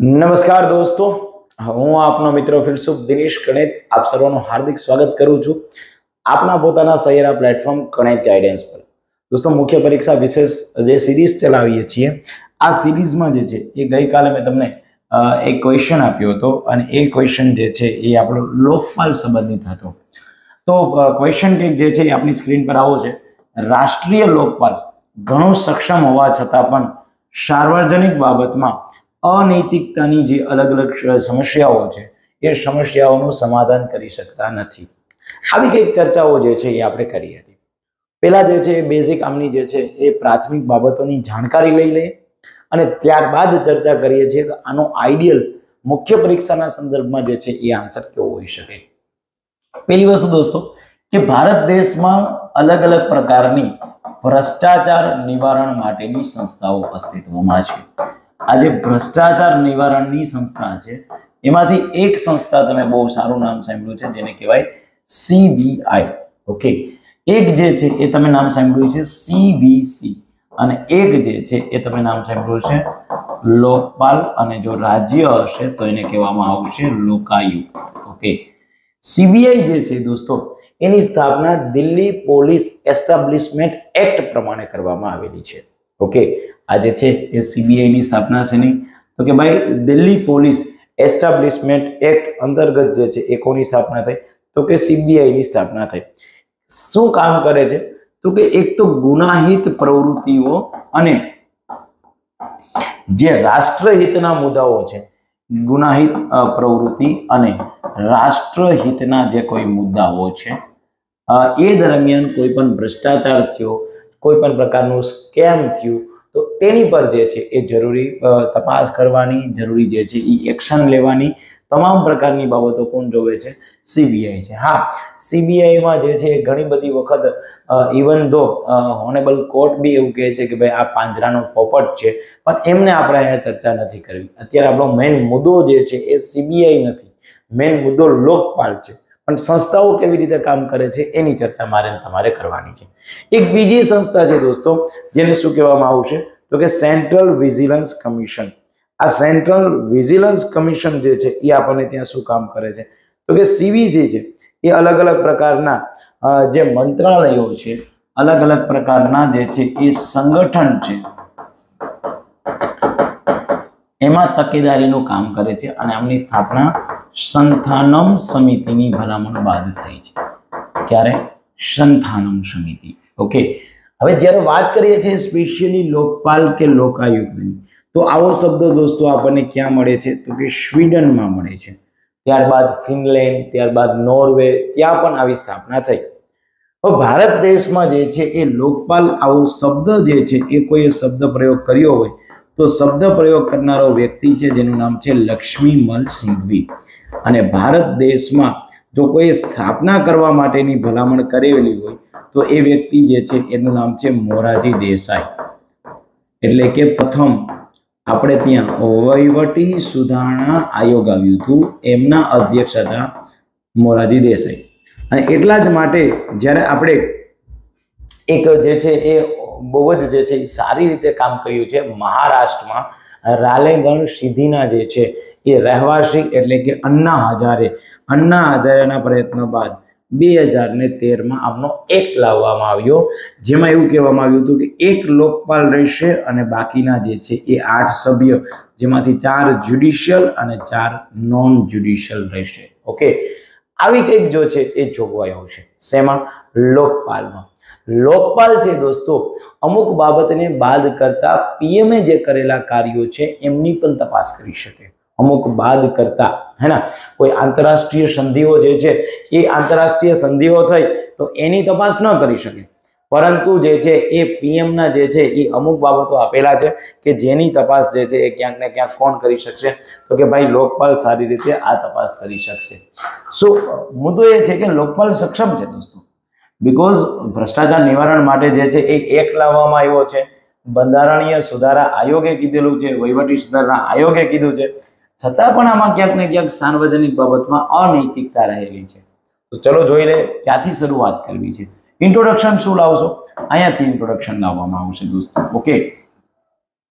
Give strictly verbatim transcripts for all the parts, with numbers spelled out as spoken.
નમસ્કાર દોસ્તો, હું આપનો મિત્ર ફિલસુફ દિનેશ ગણિત આપ સર્વનું હાર્દિક સ્વાગત કરું છું આપના પોતાના સહિયારા પ્લેટફોર્મ ગણિત ગાઈડન્સ પર. દોસ્તો, મુખ્ય પરીક્ષા વિશેષ જે સિરીઝ ચલાવીએ છીએ, આ સિરીઝમાં જે છે એ ગઈકાલે મેં તમને એક ક્વેશ્ચન આપ્યો હતો અને એ ક્વેશ્ચન જે છે એ આપણો લોકપાલ સંબંધિત હતો. તો ક્વેશ્ચન કંઈક જે છે એ આપણી સ્ક્રીન પર આવો છે. રાષ્ટ્રીય લોકપાલ ઘણું સક્ષમ હોવા છતાં પણ સાર્વજનિક બાબતમાં અનૈતિકતાની જે અલગ અલગ સમસ્યાઓ છે એ સમસ્યાઓનું સમાધાન કરી શકતા નથી. આવી કંઈક ચર્ચાઓ જે છે એ આપણે કરી હતી. પહેલા જે છે એ બેઝિક આમની જે છે એ પ્રાથમિક બાબતોની જાણકારી લઈ લઈએ અને ત્યારબાદ ચર્ચા કરીએ છીએ કે આનો આઈડિયલ મુખ્ય પરીક્ષાના સંદર્ભમાં જે છે એ આન્સર કેવો હોઈ શકે. પહેલી વસ્તુ દોસ્તો કે ભારત દેશમાં અલગ અલગ પ્રકારની ભ્રષ્ટાચાર નિવારણ માટેની સંસ્થાઓ અસ્તિત્વમાં છે. આજે ભ્રષ્ટાચાર નિવારણની સંસ્થા છે એમાંથી એક સંસ્થા તમે બહુ સારું નામ સાંભળ્યું છે જેને કહેવાય સીબીઆઈ. ઓકે, એક જે છે એ તમે નામ સાંભળ્યું છે સીવીસી અને એક જે છે એ તમે નામ સાંભળ્યું છે લોકપાલ અને જો રાજ્ય હશે તો એને કહેવામાં આવશે લોકાયુક્ત. ઓકે, સીબીઆઈ જે છે દોસ્તો એની સ્થાપના દિલ્હી પોલીસ એસ્ટાબ્લિશમેન્ટ એક્ટ પ્રમાણે કરવામાં આવેલી છે. ઓકે, આ જે છે એ સીબીઆઈ ની સ્થાપના છે નહીં તો કે ભાઈ દિલ્હી પોલીસ એસ્ટાબ્લિશમેન્ટ એક્ટ અંતર્ગત જે છે એ કોની સ્થાપના થઈ તો કે સીબીઆઈ ની સ્થાપના થઈ. શું કામ કરે છે તો કે એક તો ગુનાહિત પ્રવૃત્તિઓ અને જે રાષ્ટ્રહિતના મુદ્દાઓ છે, ગુનાહિત પ્રવૃત્તિ અને રાષ્ટ્રહિતના જે કોઈ મુદ્દાઓ છે એ દરમિયાન કોઈ પણ ભ્રષ્ટાચાર થયો, કોઈ પણ પ્રકારનું સ્કેમ થયું તો તેની પર જે છે એ જરૂરી તપાસ કરવાની, જરૂરી જે છે એ એક્શન લેવાની તમામ પ્રકારની બાબતો કોણ જોવે છે? સીબીઆઈ છે. હા, સીબીઆઈમાં જે છે ઘણી બધી વખત ઇવન ધો ઓનેબલ કોર્ટ બી એવું કહે છે કે ભાઈ આ પાંજરાનો પોપટ છે, પણ એમને આપણે અહીંયા ચર્ચા નથી કરવી. અત્યારે આપણો મેઇન મુદ્દો જે છે એ સીબીઆઈ નથી, મેઇન મુદ્દો લોકપાલ છે. પણ સંસ્થાઓ કેવી રીતે કામ કરે છે એની ચર્ચા મારે તમારે કરવાની છે. એક બીજી સંસ્થા છે દોસ્તો જેને શું કહેવામાં આવશે તો કે સેન્ટ્રલ વિજિલન્સ કમિશન. આ સેન્ટ્રલ વિજિલન્સ કમિશન જે છે એ આપણને ત્યાં શું કામ કરે છે તો કે સીવીસી છે એ અલગ અલગ પ્રકારના જે મંત્રાલયો છે, અલગ અલગ પ્રકારના જે છે એ સંગઠન છે એમાં તકેદારીનું કામ કરે છે અને આમની સ્થાપના સંથાનમ સમિતિની ભલામણ બાદ થઈ છે. ક્યારે? સંથાનમ સમિતિ. ઓકે, હવે જ્યારે વાત કરીએ છીએ સ્પેશિયલી લોકપાલ કે લોકાયુક્તની તો આવો શબ્દ દોસ્તો આપણને ક્યાં મળે છે તો કે સ્વીડનમાં મળે છે. ત્યારબાદ ફિનલેન્ડ, ત્યારબાદ નોર્વે, ત્યાં પણ આવી સ્થાપના થઈ. હવે ભારત દેશમાં જે છે એ લોકપાલ આવો શબ્દ જે છે એ કોઈ શબ્દ પ્રયોગ કર્યો હોય તો શબ્દ પ્રયોગ કરનારો વ્યક્તિ છે જેનું નામ છે લક્ષ્મીમલ સિંઘવી. અને ભારત દેશમાં જો કોઈ સ્થાપના કરવા માટેની ભલામણ કરેલી હોય તો એ વ્યક્તિ જે છે એનું નામ છે મોરારજી દેસાઈ. એટલે કે પ્રથમ આપણે ત્યાં વહીવટી સુધારણા આયોગ આવ્યું હતું, એમના અધ્યક્ષ હતા મોરારજી દેસાઈ. અને એટલા જ માટે જ્યારે આપણે એક જે છે એ બહુ જ જે છે એ સારી રીતે કામ કર્યું છે મહારાષ્ટ્રમાં રાલેગણ સિદ્ધિના જે છે એ રહેવાસી એટલે કે અન્ના હજારે અન્ના હજારેના પ્રયત્ન બાદ બે હજાર ને તેરમાં આમનો એક્ટ લાવવામાં આવ્યો જેમાં એવું કહેવામાં આવ્યું હતું કે એક લોકપાલ રહેશે અને બાકીના જે છે એ આઠ સભ્ય જેમાંથી ચાર જ્યુડિશિયલ અને ચાર નોન જ્યુડિશિયલ રહેશે. ઓકે, આવી કંઈક જો છે એ જોગવાઈઓ છે. શેમાં? લોકપાલમાં. લોકપાલ છે દોસ્તો અમુક બાબતને બાદ કરતા પીએમએ જે કરેલા કાર્યો છે એમની પણ તપાસ કરી શકે. અમુક બાદ કરતા હે ને કોઈ આંતરરાષ્ટ્રીય સંધિઓ જે છે એ આંતરરાષ્ટ્રીય સંધિઓ થઈ તો એની તપાસ ન કરી શકે, પરંતુ જે છે એ પીએમના જે છે એ અમુક બાબતો આપેલા છે કે જેની તપાસ જે છે એ ક્યાંક ને ક્યાંક કોણ કરી શકશે તો કે ભાઈ લોકપાલ સારી રીતે આ તપાસ કરી શકશે. શું મુદ્દો એ છે કે લોકપાલ સક્ષમ છે દોસ્તો, બીકોઝ ભ્રષ્ટાચાર નિવારણ માટે જે છે એ એક્ટ લાવવામાં આવ્યો છે, બંધારણીય સુધારા આયોગે કીધેલું છે, વહીવટી સુધારા આયોગે કીધું છે, છતાં પણ આમાં ક્યાંક ને ક્યાંક સાર્વજનિક બાબતમાં અનૈતિકતા રહેલી છે. તો ચલો જોઈ લે ક્યાંથી શરૂઆત કરવી છે. ઇન્ટ્રોડક્શન શું લાવશો? અહીંયાથી ઇન્ટ્રોડક્શન લાવવામાં આવશે દોસ્તો. ઓકે,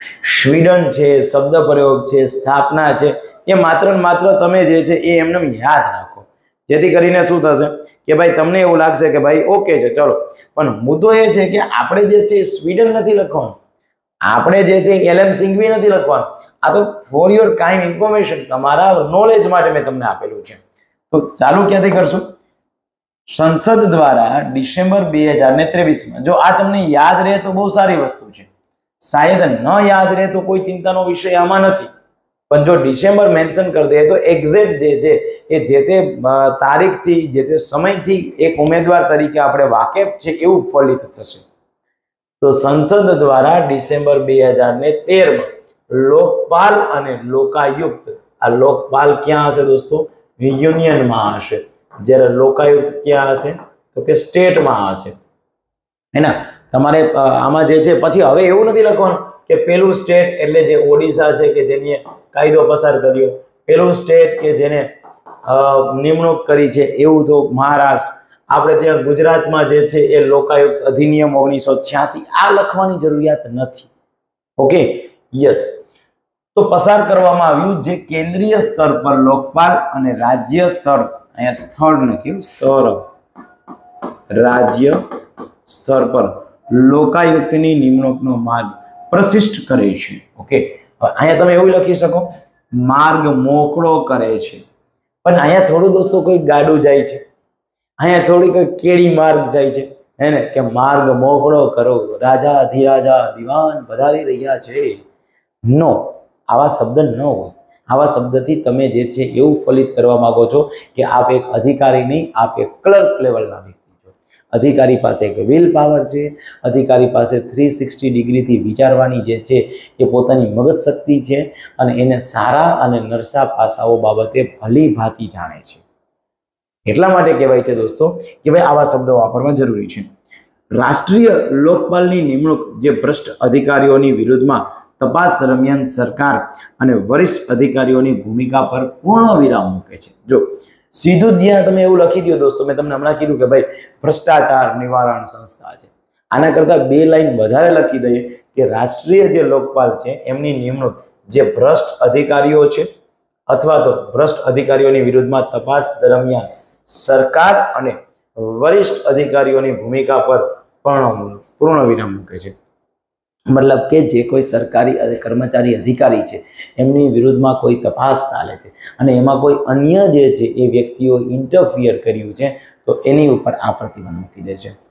સ્વીડન છે, શબ્દ પ્રયોગ છે, સ્થાપના છે, એ માત્ર ને માત્ર તમે જે છે એ એમને યાદ રાખો, જેથી કરીને શું થશે કે ભાઈ તમને એવું લાગશે કે ભાઈ ઓકે છે ચલો, પણ મુદ્દો એ છે કે આપણે જે છે સ્વીડન નથી લખવાનું, આપણે જે છે એલએમ સિંઘવી નથી લખવાનું, આ તો ફોર યોર કાઇન્ડ ઇન્ફોર્મેશન, તમારા નોલેજ માટે મેં તમને આપેલું છે। તો ચાલુ ક્યાંથી કરશું? સંસદ દ્વારા ડિસેમ્બર બે હજાર ને ત્રેવીસ માં, જો આ તમને યાદ રહે તો બહુ સારી વસ્તુ છે, શાયદ ન યાદ રહે તો કોઈ ચિંતાનો વિષય આમાં નથી, પણ જો ડિસેમ્બર મેન્શન કરી દે તો એક્ઝેક્ટ જે છે એ જે તે તારીખથી જે તે સમયથી એક ઉમેદવાર તરીકે આપણે વાકેફ છે એવું ફલિત થશે। તો સંસદ દ્વારા ડિસેમ્બર બે હજાર ને તેર માં લોકપાલ અને લોકાયુક્ત, આ લોકપાલ ક્યાં હશે દોસ્તો? યુનિયનમાં હશે, જ્યારે લોકાયુક્ત ક્યાં હશે? તો કે સ્ટેટમાં હશે, હે ને? તમારે આમાં જે છે પછી હવે એવું નથી લખવાનું કે પેલું સ્ટેટ એટલે જે ઓડિશા છે કે જેની કાયદો પસાર કર્યો, પેલું સ્ટેટ કે જેને નિમણૂક કરી છે એવું તો મહારાષ્ટ્ર, આપણે ત્યાં ગુજરાતમાં જે છે એ લોકાયુક્ત અધિનિયમ ઓગણીસો છ્યાસી, આ લખવાની જરૂરિયાત નથી। Okay, yes. તો પસાર કરવામાં આવ્યું જે કેન્દ્રીય સ્તર પર લોકપાલ અને રાજ્ય સ્તર, અહીંયા સ્થળ નથી સ્તર, રાજ્ય સ્તર પર લોકાયુક્તની નિમણૂકનો માર્ગ પ્રશિષ્ટ કરે છે। ઓકે, અહીંયા તમે એવું લખી શકો માર્ગ મોકળો કરે છે, પણ અહીંયા થોડું દોસ્તો કોઈ ગાડું જાય છે, અહીંયા થોડી કોઈ કેડી માર્ગ જાય છે, હે ને, કે માર્ગ મોકળો કરો, રાજા અધિરાજા દિવાન પધારી રહ્યા છે, નો, આવા શબ્દ ન હોય। આવા શબ્દથી તમે જે છે એવું ફલિત કરવા માંગો છો કે આપ એક અધિકારી નહીં, આપ એક ક્લર્ક લેવલના વ્યક્તિ છો। અધિકારી પાસે એક વિલ પાવર છે, અધિકારી પાસે થ્રી સિક્સટી ડિગ્રીથી વિચારવાની જે છે એ પોતાની મગજ શક્તિ છે, અને એને સારા અને નરસા પાસાઓ બાબતે ભલી ભાંતિ જાણે છે। એટલા માટે કહેવાય છે દોસ્તો કે ભાઈ આવા શબ્દો વાપરવા જરૂરી છે। રાષ્ટ્રીય લોકપાલની નિમણૂક જે ભ્રષ્ટ અધિકારીઓની વિરુદ્ધમાં તપાસ દરમિયાન સરકાર અને વરિષ્ઠ અધિકારીઓની ભૂમિકા પર પૂર્ણ વિરામ મૂકે છે। જો સીધું જ્યાં તમે એવું લખી દો દોસ્તો, મેં તમને હમણાં કીધું કે ભાઈ ભ્રષ્ટાચાર નિવારણ સંસ્થા છે, આના કરતા બે લાઈન વધારે લખી દઈએ કે રાષ્ટ્રીય જે લોકપાલ છે એમની નિમણૂક જે ભ્રષ્ટ અધિકારીઓ છે અથવા તો ભ્રષ્ટ અધિકારીઓની વિરુદ્ધમાં તપાસ દરમિયાન સરકાર અને વરિષ્ઠ અધિકારીઓની ભૂમિકા પર પૂર્ણ પૂર્ણ વિરામ મૂકે છે। મતલબ કે જે કોઈ સરકારી કર્મચારી અધિકારી છે એમની વિરુદ્ધમાં કોઈ તપાસ ચાલે છે અને એમાં કોઈ અન્ય જે છે એ વ્યક્તિઓ ઇન્ટરફિયર કર્યું છે તો એની ઉપર આ પ્રતિબંધ મૂકી દે છે,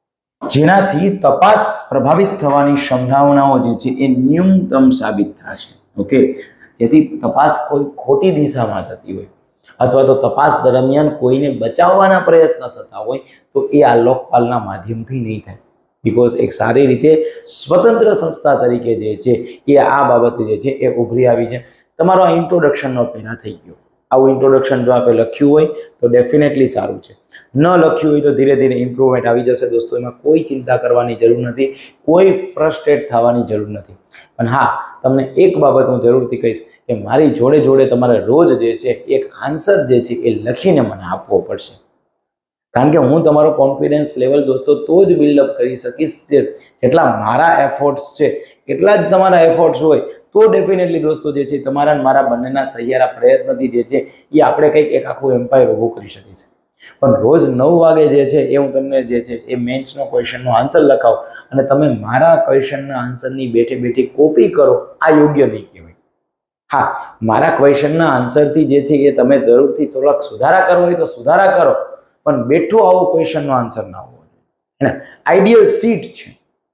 જેનાથી તપાસ પ્રભાવિત થવાની સંભાવનાઓ જે છે એ ન્યૂનતમ સાબિત થશે। ઓકે, જેથી તપાસ કોઈ ખોટી દિશામાં જતી હોય અથવા તો તપાસ દરમિયાન કોઈને બચાવવાના પ્રયત્ન થતા હોય તો એ આ લોકપાલના માધ્યમથી નહીં થાય, બીકોઝ એક સારી રીતે સ્વતંત્ર સંસ્થા તરીકે જે છે એ આ બાબતે જે છે એ ઉભરી આવી છે। તમારો આ ઇન્ટ્રોડક્શનનો પહેલા થઈ ગયો, આવું ઇન્ટ્રોડક્શન જો આપણે લખ્યું હોય તો ડેફિનેટલી સારું છે, ન લખ્યું હોય તો ધીરે ધીરે ઇમ્પ્રુવમેન્ટ આવી જશે દોસ્તો, એમાં કોઈ ચિંતા કરવાની જરૂર નથી, કોઈ ફ્રસ્ટ્રેટ થવાની જરૂર નથી। પણ હા, તમને એક બાબત હું જરૂરથી કહીશ કે મારી જોડે જોડે તમારે રોજ જે છે એક આન્સર જે છે એ લખીને મને આપવો પડશે, કારણ કે હું તમારો કોન્ફિડન્સ લેવલ દોસ્તો તો જ બિલ્ડઅપ કરી શકીશ જેટલા મારા એફર્ટ્સ છે એટલા જ તમારા એફર્ટ્સ હોય તો ડેફિનેટલી દોસ્તો જે છે તમારા અને મારા બંનેના સહિયારા પ્રયત્નથી જે છે એ આપણે કંઈક એક આખું એમ્પાયર ઊભું કરી શકીશું। પણ રોજ નવ વાગે જે છે એ હું તમને જે છે એ મેન્સનો ક્વેશ્ચનનો આન્સર લખાવું અને તમે મારા ક્વેશ્ચનના આન્સરની બેઠે બેઠી કોપી કરો, આ યોગ્ય નહીં કહેવાય। હા, મારા ક્વેશ્ચનના આન્સરથી જે છે એ તમે જરૂરથી થોડાક સુધારા કરવો હોય તો સુધારા કરો, પણ બેઠો આવો ક્વેશ્ચનનો આન્સર ના હોવો જોઈએ, આઈડિયલ સીટ છે,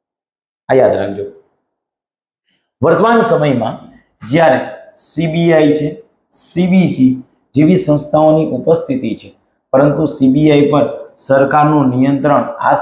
આ યાદ રાખજો। વર્તમાન સમયમાં જ્યારે સીબીઆઈ છે, સીબીસી જેવી સંસ્થાઓની ઉપસ્થિતિ છે, પરંતુ સીબીઆઈ પર સરકારનું નિયંત્રણ આ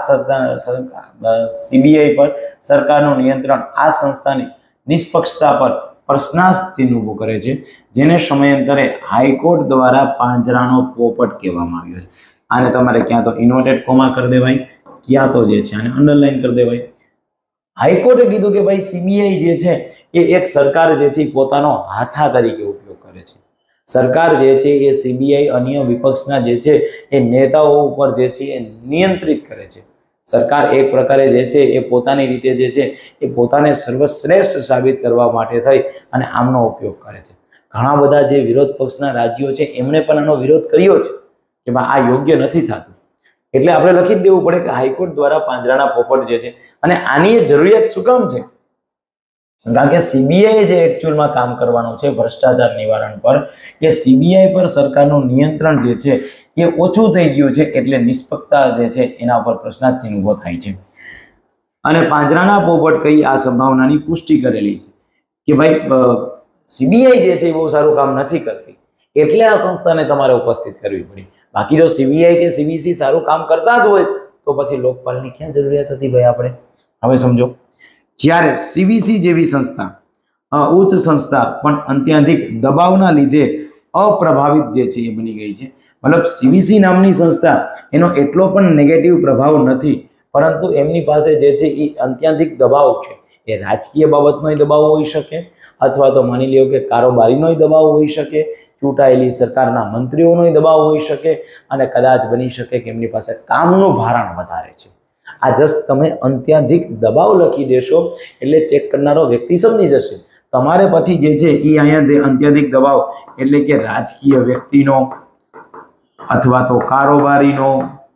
સીબીઆઈ પર સરકારનું નિયંત્રણ આ સંસ્થાની નિષ્પક્ષતા પર પ્રશ્નાર્થ ચિહ્ન ઊભું કરે છે, જેને સમયાંતરે હાઈકોર્ટ દ્વારા પાંજરાનો પોપટ કહેવામાં આવ્યો છે। આને તમારે ક્યાં તો ઇન્વર્ટેડ કોમા કરી દેવાય, ક્યાં તો જે છે આને અંડરલાઈન કરી દેવાય। હાઈકોર્ટે કીધું કે ભાઈ સીબીઆઈ જે છે એ એક સરકાર જે છે પોતાનો હાથા તરીકે ઉપયોગ કરે છે, સરકાર જે છે એ સીબીઆઈ અન્ય વિપક્ષના જે છે એ નેતાઓ ઉપર જે છે એ નિયંત્રિત કરે છે, સરકાર એક પ્રકારે જે છે એ પોતાની રીતે જે છે એ પોતાને સર્વશ્રેષ્ઠ સાબિત કરવા માટે થઈ અને આમનો ઉપયોગ કરે છે. ઘણા બધા જે વિરોધ પક્ષના રાજ્યો છે એમણે પણ આનો વિરોધ કર્યો છે કે આ યોગ્ય નથી થતું. એટલે આપણે લખી જ દેવું પડે કે હાઈકોર્ટ દ્વારા પાંજરાના પોપટ જે છે, અને આની જરૂરિયાત શું કામ છે? કારણ કે સીબીઆઈ જે એકચ્યુઅલમાં કામ કરવાનું છે ભ્રષ્ટાચાર નિવારણ પર, એ સીબીઆઈ પર સરકારનું નિયંત્રણ જે છે એ ઓછું થઈ ગયું છે, એટલે નિષ્પક્ષતા જે છે એના ઉપર પ્રશ્નાર્થ ઉભો થાય છે. અને પાંજરાના પોપટ કઈ આ સંભાવનાની પુષ્ટિ કરેલી છે કે ભાઈ સીબીઆઈ જે છે એ બહુ સારું કામ નથી કરતી, એટલે આ સંસ્થાને તમારે ઉપસ્થિત કરવી પડી. બાકી જો સીબીઆઈ કે સીબીસી સારું કામ કરતા જ હોય તો પછી લોકપાલની ક્યાં જરૂરિયાત હતી ભાઈ આપણે? હવે સમજો, જ્યારે સીબીસી જેવી સંસ્થા ઉચ્ચ સંસ્થા પણ અત્યંતિક દબાવના લીધે અપ્રભાવિત જે છે એ બની ગઈ છે. મતલબ સીબીસી નામની સંસ્થા એનો એટલો પણ નેગેટિવ પ્રભાવ નથી, પરંતુ એમની પાસે જે છે એ અત્યંતિક દબાવ છે. એ રાજકીય બાબતનો દબાવ હોઈ શકે, અથવા તો માની લ્યો કે કારોબારીનો દબાવ હોઈ શકે, ચૂંટાયેલી સરકારના મંત્રીઓનો દબાવ હોઈ શકે, અને કદાચ બની શકે કે એમની પાસે કામનું ભારણ વધારે છે. આ જસ્ટ તમે અત્યંતિક દબાવ લખી દેશો એટલે ચેક કરનારો વ્યક્તિ સમજી જશે. તમારે પછી જે છે એ અહીંયા અત્યંતિક દબાવ એટલે કે રાજકીય વ્યક્તિનો અથવા તો કારોબારીનો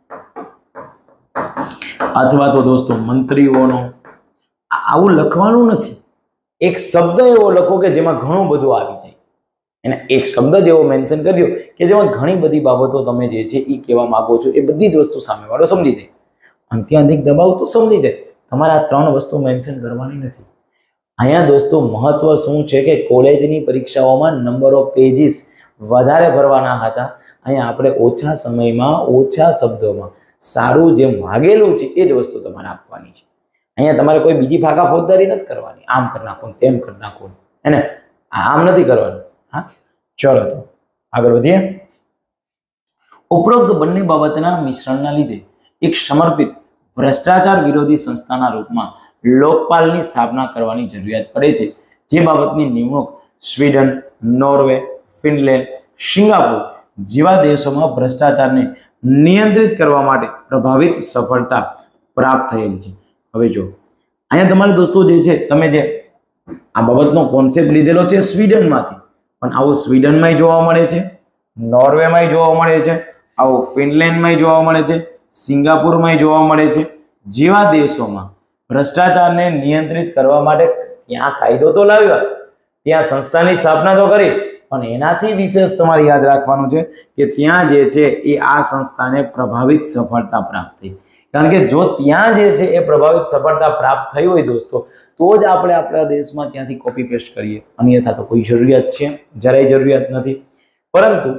અથવા તો દોસ્તો મંત્રીઓનો, આવું લખવાનું નથી. એક શબ્દ એવો લખો કે જેમાં ઘણું બધું આવી જાય, અને એક શબ્દ જેવો મેન્શન કરી દો કે જેમાં ઘણી બધી બાબતો તમે જે છે એ કહેવા માંગો છો એ બધી જ વસ્તુ સામેવાળો સમજી જાય. અત્યંતિક દબાવ તો સમજી જાય, તમારે આ ત્રણ વસ્તુ મેન્શન કરવાની નથી. અહીંયા દોસ્તો મહત્વ શું છે કે કોલેજની પરીક્ષાઓમાં નંબર ઓફ પેજીસ વધારે ભરવાના હતા. અહીંયા આપણે ઓછા સમયમાં ઓછા શબ્દોમાં સારું જે માગેલું છે એ જ વસ્તુ તમારે આપવાની છે. અહીંયા તમારે કોઈ બીજી ફાકા ફોજદારી નથી કરવાની, આમ કરી નાખો તેમ કરી નાખો, એને આમ નથી કરવાનું. હા, ચલો તો આગળ વધીએ. ઉપરોક્ત બંને બાબતના મિશ્રણના લીધે એક સમર્પિત ભ્રષ્ટાચાર વિરોધી સંસ્થાના રૂપમાં લોકપાલની સ્થાપના કરવાની જરૂરિયાત પડે છે, જે બાબતની નિમણૂક સ્વીડન, નોર્વે, ફિનલેન્ડ, સિંગાપુર જેવા દેશોમાં ભ્રષ્ટાચારને નિયંત્રિત કરવા માટે પ્રભાવિત સફળતા પ્રાપ્ત થયેલી છે. હવે જો અહીંયા તમારે દોસ્તો જે છે તમે જે આ બાબતનો કોન્સેપ્ટ લીધેલો છે સ્વીડનમાંથી, પણ આવું સ્વીડનમાં જોવા મળે છે, નોર્વેમાં જોવા મળે છે, આવું ફિનલેન્ડમાં જોવા મળે છે, સિંગાપુરમાં જોવા મળે છે. જેવા દેશોમાં ભ્રષ્ટાચારને નિયંત્રિત કરવા માટે ત્યાં કાયદો તો લાવ્યો, ત્યાં સંસ્થાની સ્થાપના તો કરી, પણ એનાથી વિશેષ તમારે યાદ રાખવાનું છે કે ત્યાં જે છે એ આ સંસ્થાને પ્રભાવિત સફળતા પ્રાપ્ત થઈ. કારણ કે જો ત્યાં જે છે એ પ્રભાવિત સફળતા પ્રાપ્ત થઈ હોય દોસ્તો, તો જ આપણે આપણા દેશમાં ત્યાંથી કોપી પેસ્ટ કરીએ, અન્યથા તો કોઈ જરૂરિયાત છે જરાય જરૂરિયાત નથી. પરંતુ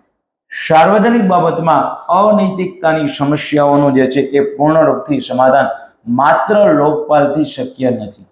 સાર્વજનિક બાબતમાં અનૈતિકતાની સમસ્યાઓનું જે છે એ પૂર્ણ રૂપથી સમાધાન માત્ર લોકપાલથી શક્ય નથી.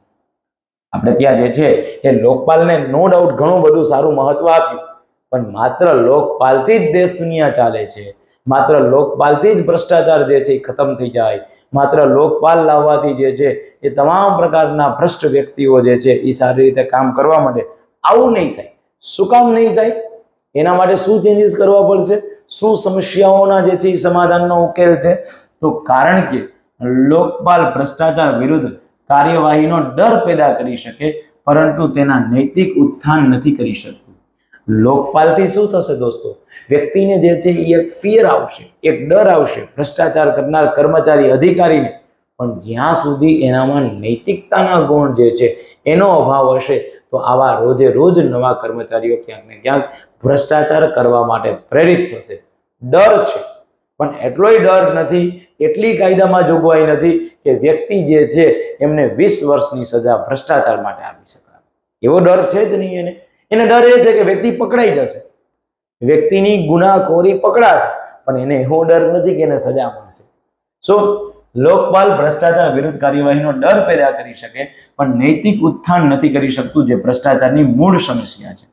આપણે ત્યાં જે છે એ લોકપાલને નો ડાઉટ ઘણું બધું સારું મહત્વ આપ્યું, પણ માત્ર લોકપાલથી જ દેશ દુનિયા ચાલે છે, માત્ર લોકપાલથી જ ભ્રષ્ટાચાર જે છે એ ખતમ થઈ જાય, માત્ર લોકપાલ લાવવાથી જે છે એ તમામ પ્રકારના ભ્રષ્ટ વ્યક્તિઓ જે છે એ સારી રીતે કામ કરવા માટે આવું નહીં થાય. શું કામ નહીં થાય? એના માટે શું ચેન્જીસ કરવા પડશે? શું સમસ્યાઓના જે છે એ સમાધાનનો ઉકેલ છે? તો કારણ કે લોકપાલ ભ્રષ્ટાચાર વિરુદ્ધ કાર્યવાહીનો ડર પેદા કરી શકે, પરંતુ તેના નૈતિક ઉત્થાન નથી કરી શકતું. લોકપાલથી શું થશે દોસ્તો? વ્યક્તિને જે છે એ એક ફિયર આવશે, એક ડર આવશે ભ્રષ્ટાચાર કરનાર કર્મચારી અધિકારીને, પણ જ્યાં સુધી એનામાં નૈતિકતાના ગુણ જે છે એનો અભાવ હશે તો આવા રોજે રોજ નવા કર્મચારીઓ ક્યાંક ને ક્યાંક ભ્રષ્ટાચાર કરવા માટે પ્રેરિત થશે. ડર છે, પણ એટલોય ડર નથી, એટલી કાયદામાં જોગવાઈ નથી કે વ્યક્તિ જે છે એમને વીસ વર્ષની સજા ભ્રષ્ટાચાર માટે આપી શકાય. એવો ડર છે જ નહીં એને. એને ડર એ છે કે વ્યક્તિ પકડાઈ જશે, વ્યક્તિની ગુનાખોરી પકડાશે, પણ એને એવો ડર નથી કે એને સજા મળશે. સો લોકપાલ ભ્રષ્ટાચાર વિરુદ્ધ કાર્યવાહીનો ડર પેદા કરી શકે, પણ નૈતિક ઉત્થાન નથી કરી શકતું, જે ભ્રષ્ટાચારની મૂળ સમસ્યા છે.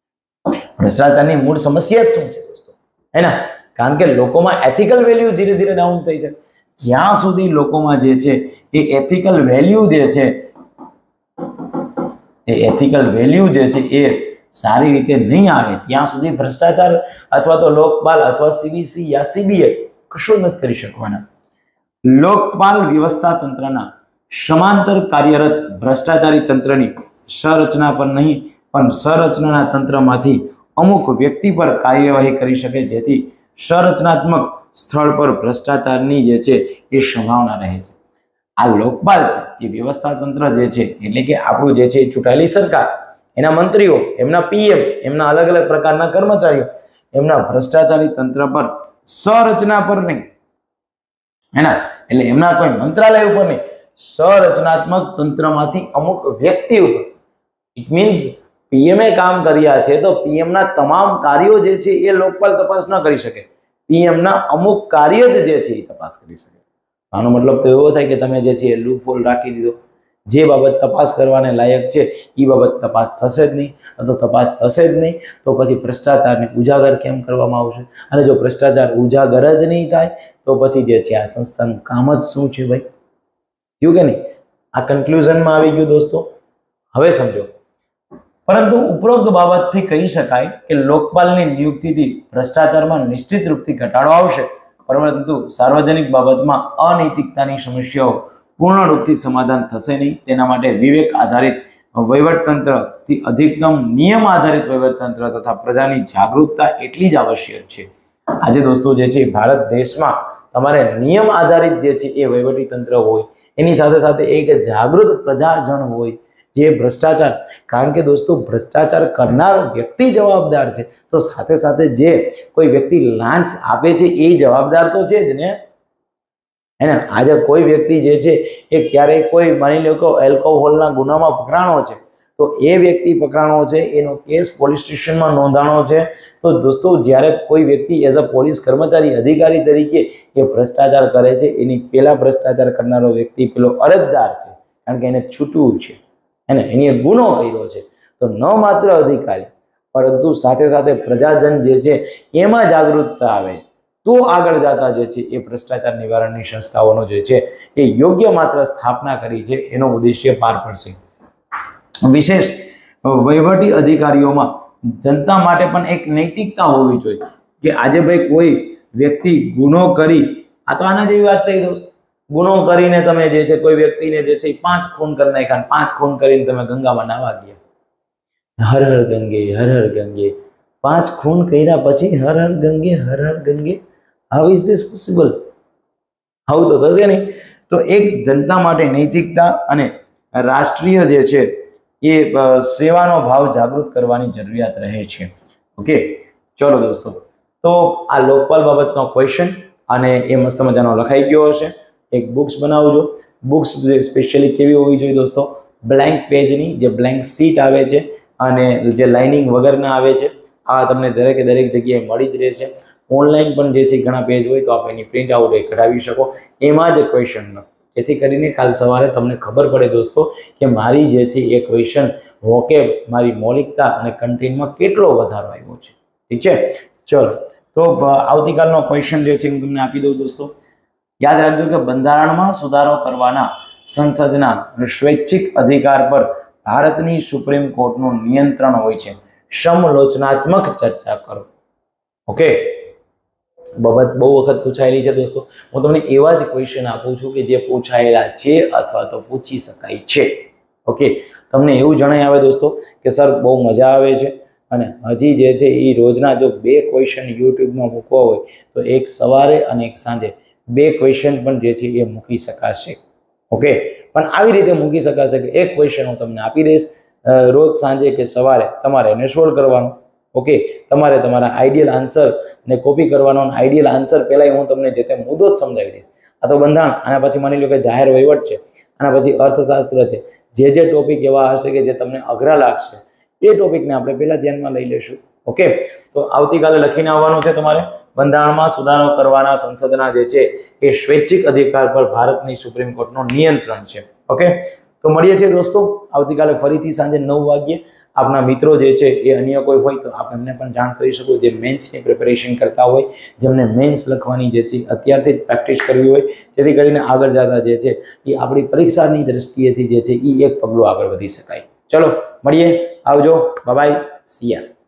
ભ્રષ્ટાચારની મૂળ સમસ્યા જ શું છે દોસ્તો? હે ને? કારણ કે લોકોમાં એથિકલ વેલ્યુ ધીરે ધીરે ડાઉન થઈ છે. જ્યાં સુધી લોકોમાં જે છે એ એથિકલ વેલ્યુ જે છે એ એથિકલ વેલ્યુ જે છે એ સારી રીતે નહીં આવે ત્યાં સુધી ભ્રષ્ટાચાર અથવા તો લોકપાલ અથવા સીબીસી યા સીબીઆઈ કશું નથી કરી શકવાના. લોકપાલ વ્યવસ્થા તંત્રના સમાંતર કાર્યરત ભ્રષ્ટાચારી તંત્રની સંરચના પર નહીં પણ સંરચનાના તંત્રમાંથી અમુક વ્યક્તિ પર કાર્યવાહી કરી શકે, જેથી સંરચનાત્મક સ્થળ પર ભ્રષ્ટાચારની જે છે એ સંભાવના રહે છે. આ લોકપાલ છે એ વ્યવસ્થા તંત્ર જે છે એટલે કે આપણું જે છે ચૂંટાયેલી સરકાર, એના મંત્રીઓ, એમના પીએમ, એમના અલગ અલગ પ્રકારના કર્મચારીઓ એમના ભ્રષ્ટાચારી તંત્ર પર સંરચના પર નહીં, એના એટલે એમના કોઈ મંત્રાલય ઉપર નહીં, સંરચનાત્મક તંત્રમાંથી અમુક વ્યક્તિ ઉપર. ઇટ મીન્સ પીએમએ કામ કર્યા છે તો પીએમના તમામ કાર્યો જે છે એ લોકપાલ તપાસ ન કરી શકે, પીએમના અમુક કાર્ય જ જે છે એ તપાસ કરી શકે. આનો મતલબ તો એવો થાય કે તમે જે છે એ લૂપ હોલ રાખી દીધો, જે બાબત તપાસ કરવાને લાયક છે એ બાબત તપાસ થશે જ નહીં, તો તપાસ થશે જ નહીં તો પછી ભ્રષ્ટાચારને ઉજાગર કેમ કરવામાં આવશે? અને જો ભ્રષ્ટાચાર ઉજાગર જ નહીં થાય તો પછી જે છે આ સંસ્થાનું કામ જ શું છે ભાઈ? થયું કે નહીં? આ કન્ક્લુઝનમાં આવી ગયું દોસ્તો. હવે સમજો, પરંતુ ઉપરોક્ત બાબતથી કહી શકાય કે લોકપાલની નિયુક્તિથી ભ્રષ્ટાચારમાં નિશ્ચિત રૂપથી ઘટાડો આવશે, પરંતુ સાર્વજનિક બાબતમાં અનૈતિકતાની સમસ્યાઓ પૂર્ણ રૂપથી સમાધાન થશે નહીં. તેના માટે વિવેક આધારિત વહીવટતંત્રથી અધિકતમ નિયમ આધારિત વહીવટતંત્ર તથા પ્રજાની જાગૃતતા એટલી જ આવશ્યક છે. આજે દોસ્તો જે છે ભારત દેશમાં તમારે નિયમ આધારિત જે છે એ વહીવટી તંત્ર હોય, એની સાથે સાથે એક જાગૃત પ્રજાજન હોય જે ભ્રષ્ટાચાર, કારણ કે દોસ્તો ભ્રષ્ટાચાર કરનાર વ્યક્તિ જવાબદાર છે, તો સાથે સાથે જે કોઈ વ્યક્તિ લાંચ આપે છે એ જવાબદાર તો છે જ ને. એને આજે કોઈ વ્યક્તિ જે છે એ ક્યારેય કોઈ માની લો કે એલ્કોહોલના ગુનામાં પકડાણો છે, તો એ વ્યક્તિ પકડાણો છે, એનો કેસ પોલીસ સ્ટેશનમાં નોંધાણો છે, તો દોસ્તો જ્યારે કોઈ વ્યક્તિ એઝ અ પોલીસ કર્મચારી અધિકારી તરીકે એ ભ્રષ્ટાચાર કરે છે, એની પહેલા ભ્રષ્ટાચાર કરનારો વ્યક્તિ પેલો અરજદાર છે, કારણ કે એને છૂટવું છે, એને એની ગુનો કર્યો છે. તો ન માત્ર અધિકારી પરંતુ સાથે સાથે પ્રજાજન જે છે એમાં જાગૃતતા આવે તો આગળ જતા જે છે એ ભ્રષ્ટાચાર નિવારણની સંસ્થાઓનો જે છે એ યોગ્ય માત્ર સ્થાપના કરી છે એનો ઉદ્દેશ્ય પાર પડશે. વિશેષ વહીવટી અધિકારીઓમાં જનતા માટે પણ એક નૈતિકતા હોવી જોઈએ કે આજે ભાઈ કોઈ વ્યક્તિ ગુનો કરી, આ તો આના જેવી વાત થઈ દોસ્ત, ગુનો કરીને તમે જે છે કોઈ વ્યક્તિને જે છે પાંચ ખૂન કરી નાખ્યા, પાંચ ખૂન કરીને તમે ગંગામાં નાવા ગયા, હર હર ગંગે હર હર ગંગે, પાંચ ખૂન કર્યા પછી Har Har Gange Har Har Gange, how is this possible? આવું તો થશે નહીં. તો એક જનતા માટે નૈતિકતા અને રાષ્ટ્રીય જે છે એ સેવાનો ભાવ જાગૃત કરવાની જરૂરિયાત રહે છે. ઓકે, ચલો દોસ્તો, તો આ લોકપાલ બાબતનો ક્વેશ્ચન અને એ મસ્ત મજાનો લખાઈ ગયો હશે. એક બુક્સ બનાવજો. બુક્સ સ્પેશિયલી કેવી હોવી જોઈએ દોસ્તો? બ્લેન્ક પેજની, જે બ્લેન્ક સીટ આવે છે અને જે લાઇનિંગ વગરના આવે છે, આ તમને દરેકે દરેક જગ્યાએ મળી જ રહેશે. ઓનલાઈન પણ જે છે ઘણા પેજ હોય તો આપણે એની પ્રિન્ટ આઉટ એ કઢાવી શકો, એમાં જ ક્વેશ્ચન લખો, જેથી કરીને કાલ સવારે તમને ખબર પડે દોસ્તો કે મારી જે છે એ ક્વેશ્ચન વોકેબ, મારી મૌલિકતા અને કન્ટેન્ટમાં કેટલો વધારો આવ્યો છે. ઠીક છે, ચલો તો આવતીકાલનો ક્વેશ્ચન જે છે હું તમને આપી દઉં દોસ્તો. યાદ રાખજો કે બંધારણમાં સુધારો કરવાના સંસદના સ્વૈચ્છિક અધિકાર પર ભારતની સુપ્રીમ કોર્ટનું નિયંત્રણ હોય છે. સમલોચનાત્મક ચર્ચા કરો. ઓકે, બાબત બહુ વખત પૂછાયેલી છે દોસ્તો. હું તમને એવા જ ક્વેશ્ચન આપું છું કે જે પૂછાયેલા છે અથવા તો પૂછી શકાય છે. ઓકે, તમને એવું જણાય આવે દોસ્તો કે સર બહુ મજા આવે છે અને હજી જે છે એ રોજના જો બે ક્વેશ્ચન યુટ્યુબમાં મૂકવા હોય તો એક સવારે અને એક સાંજે બે ક્વેશ્ચન પણ જે છે એ મૂકી શકાશે. ઓકે, પણ આવી રીતે મૂકી શકાશે કે એક ક્વેશ્ચન હું તમને આપી દઈશ, રોજ સાંજે કે સવારે તમારે એને સોલ્વ કરવાનું. ઓકે, તમારે તમારા આઈડિયલ આન્સર ને કોપી કરવાનો, આઈડિયલ આન્સર પહેલાં હું તમને જે તે મુદ્દો જ સમજાવી દઈશ. આ તો બંધારણ, આના પછી માની લો કે જાહેર વહીવટ છે, આના પછી અર્થશાસ્ત્ર છે, જે જે ટોપિક એવા હશે કે જે તમને અઘરા લાગશે એ ટોપિકને આપણે પહેલા ધ્યાનમાં લઈ લેશું. ઓકે, તો આવતીકાલે લખીને આવવાનું છે તમારે બંધારણમાં સુધારો કરવાના સંસદના જે છે એ સ્વૈચ્છિક અધિકાર પર ભારતની સુપ્રીમ કોર્ટનું નિયંત્રણ છે. ઓકે, તો મળીએ છીએ દોસ્તો આવતીકાલે ફરીથી સાંજે નવ વાગ્યે. આપના મિત્રો જે છે એ અન્ય કોઈ હોય તો આપ એમને પણ જાણ કરી શકો, જે મેન્સની પ્રિપેરેશન કરતા હોય, જેમને મેન્સ લખવાની જે છે અત્યારથી જ પ્રેક્ટિસ કરવી હોય, જેથી કરીને આગળ જતા જે છે એ આપણી પરીક્ષાની દ્રષ્ટિએથી જે છે એ એક પગલું આગળ વધી શકાય. ચલો મળીએ, આવજો, બાય બાય, સી યા.